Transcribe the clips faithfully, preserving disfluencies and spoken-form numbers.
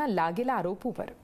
લાગેલા આરોપો પર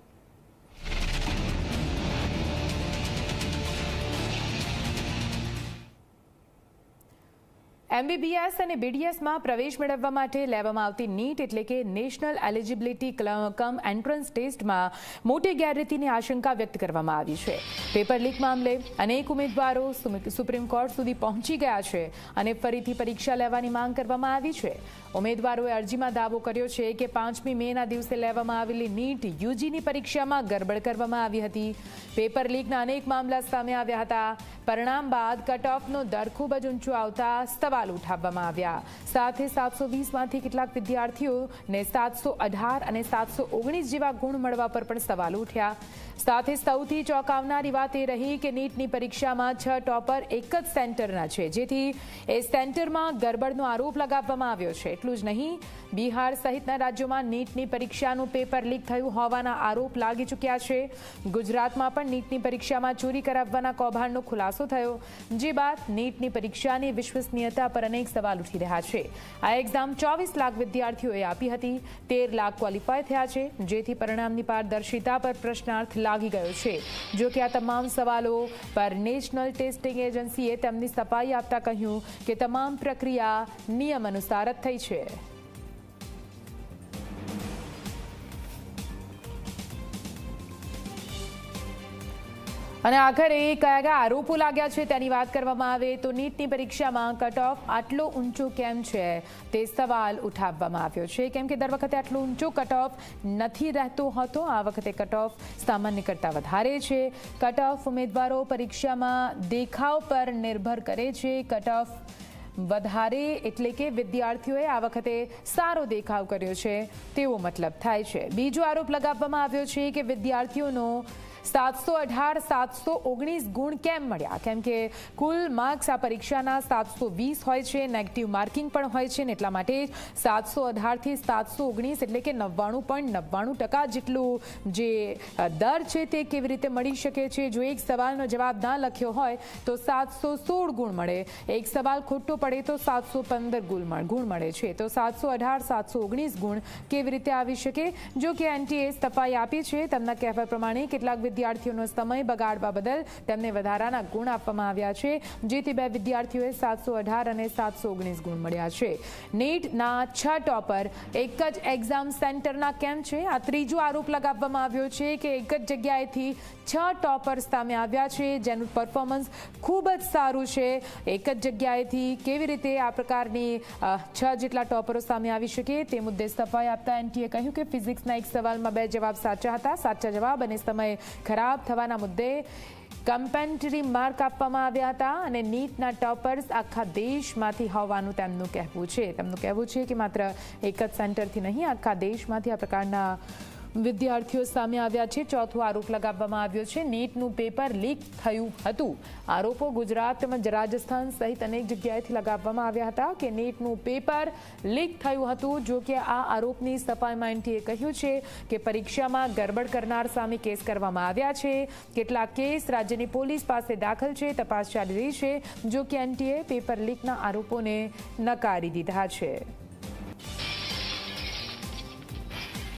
એમબીબીએસ અને બીડીએસમાં પ્રવેશ મેળવવા માટે લેવામાં આવતી નીટ એટલે કે નેશનલ એલિજિબિલિટી કમ એન્ટ્રન્સ ટેસ્ટમાં મોટી ગેરરીતિની આશંકા વ્યક્ત કરવામાં આવી છે. પેપર લીક મામલે અનેક ઉમેદવારો સુપ્રીમ કોર્ટ સુધી પહોંચી ગયા છે અને ફરીથી પરીક્ષા લેવાની માંગ કરવામાં આવી છે. ઉમેદવારોએ અરજીમાં દાવો કર્યો છે કે પાંચમી મેના દિવસે લેવામાં આવેલી નીટ યુજીની પરીક્ષામાં ગરબડ કરવામાં આવી હતી. પેપર લીકના અનેક મામલા સામે આવ્યા હતા. પરિણામ બાદ કટ ઓફનો દર ખૂબ જ ઊંચો આવતા સવાલ ઉઠાવવામાં આવ્યા. સાથે સાતસો વીસમાંથી કેટલાક વિદ્યાર્થીઓને સાતસો અઢાર અને સાતસો ઓગણીસ જેવા ગુણ મળવા પર પણ સવાલ ઉઠ્યા. સાથે સૌથી ચોંકાવનારી વાત એ રહી કે નીટની પરીક્ષામાં છ ટોપર એક જ સેન્ટરના છે, જેથી એ સેન્ટરમાં ગરબડનો આરોપ લગાવવામાં આવ્યો છે. એટલું જ નહીં, બિહાર સહિતના રાજ્યોમાં નીટની પરીક્ષાનું પેપર લીક થયું હોવાના આરોપ લાગી ચૂક્યા છે. ગુજરાતમાં પણ નીટની પરીક્ષામાં ચોરી કરાવવાના કૌભાંડનો ખુલાસો થયો, જે બાદ નીટની પરીક્ષાની વિશ્વસનીયતા પર અનેક સવાલ ઉઠી રહ્યા છે. આ એક્ઝામ ચોવીસ લાખ વિદ્યાર્થીઓએ આપી હતી. તેર લાખ ક્વોલિફાય થયા છે, જેથી પરિણામની પારદર્શિતા પર પ્રશ્નાર્થ લાગી ગયો છે. જો કે આ તમામ સવાલો પર નેશનલ ટેસ્ટિંગ એજન્સીએ તેમની સફાઈ આપતા કહ્યું કે તમામ પ્રક્રિયા નિયમ અનુસાર જ થઈ છે. અને આખરે કયા કયા આરોપો લાગ્યા છે તેની વાત કરવામાં આવે તો નીટની પરીક્ષામાં કટ ઓફ આટલો ઊંચો કેમ છે તે સવાલ ઉઠાવવામાં આવ્યો છે. કેમ કે દર વખતે આટલો ઊંચો કટ ઓફ નથી રહેતો હતો. આ વખતે કટ ઓફ સામાન્ય કરતાં વધારે છે. કટ ઓફ ઉમેદવારો પરીક્ષામાં દેખાવ પર નિર્ભર કરે છે. કટ ઓફ વધારે એટલે કે વિદ્યાર્થીઓએ આ વખતે સારો દેખાવ કર્યો છે તેવો મતલબ થાય છે. બીજો આરોપ લગાવવામાં આવ્યો છે કે વિદ્યાર્થીઓનો સાતસો અઢાર સાતસો ઓગણીસ ગુણ કેમ મળ્યા. કેમ કે કુલ માર્ક્સ આ પરીક્ષાના સાતસો વીસ હોય છે, નેગેટિવ માર્કિંગ પણ હોય છે, ને એટલા માટે સાતસો અઢારથી સાતસો ઓગણીસ એટલે કે નવ્વાણું પોઈન્ટ નવ્વાણું ટકા જેટલું જે દર છે તે કેવી રીતે મળી શકે છે. જો એક સવાલનો જવાબ ના લખ્યો હોય તો સાતસો સોળ ગુણ મળે, એક સવાલ ખોટો પડે તો સાતસો પંદર ગુણ મળે છે. તો સાતસો અઢાર સાતસો ઓગણીસ ગુણ કેવી રીતે આવી શકે? જો કે એનટીએ સફાઈ આપી છે. તેમના કહેવા પ્રમાણે કેટલાક વિદ્યાર્થીઓનો સમય બગાડવા બદલ તેમને વધારાના ગુણ આપવામાં આવ્યા છે, જેથી બે વિદ્યાર્થીઓએ સાતસો અઢાર અને સાતસો ઓગણીસ ગુણ મળ્યા છે. નીટના છ ટોપર એક જ એક્ઝામ સેન્ટરના કેમ છે? આ ત્રીજો આરોપ લગાવવામાં આવ્યો છે કે એક જ જગ્યાએથી છ ટોપર સામે આવ્યા છે, જેનું પરફોર્મન્સ ખૂબ જ સારું છે. એક જ જગ્યાએથી કેવી રીતે આ પ્રકારની છ જેટલા ટોપરો સામે આવી શકે તે મુદ્દે સફાઈ આપતા એનટીએ કહ્યું કે ફિઝિક્સના એક સવાલમાં બે જવાબ સાચા હતા. સાચા જવાબ અને સમય ખરાબ થવાના મુદ્દે કમ્પેન્ટરી માર્ક આપવામાં આવ્યા હતા અને નીટના ટોપર્સ આખા દેશમાંથી હોવાનું તેમનું કહેવું છે. તેમનું કહેવું છે કે માત્ર એક જ સેન્ટરથી નહીં, આખા દેશમાંથી આ પ્રકારના વિદ્યાર્થીઓ સામે આવ્યા છે. ચોથો આરોપ લગાવવામાં આવ્યો છે નીટનું પેપર લીક થયું હતું. આરોપો ગુજરાત તેમજ રાજસ્થાન સહિત અનેક જગ્યાએથી લગાવવામાં આવ્યા હતા કે નીટનું પેપર લીક થયું હતું. જો કે આ આરોપની સફાઈમાં એનટીએ કહ્યું છે કે પરીક્ષામાં ગરબડ કરનાર સામે કેસ કરવામાં આવ્યા છે. કેટલાક કેસ રાજ્યની પોલીસ પાસે દાખલ છે, તપાસ ચાલી રહી છે. જો કે એનટીએ પેપર લીકના આરોપોને નકારી દીધા છે.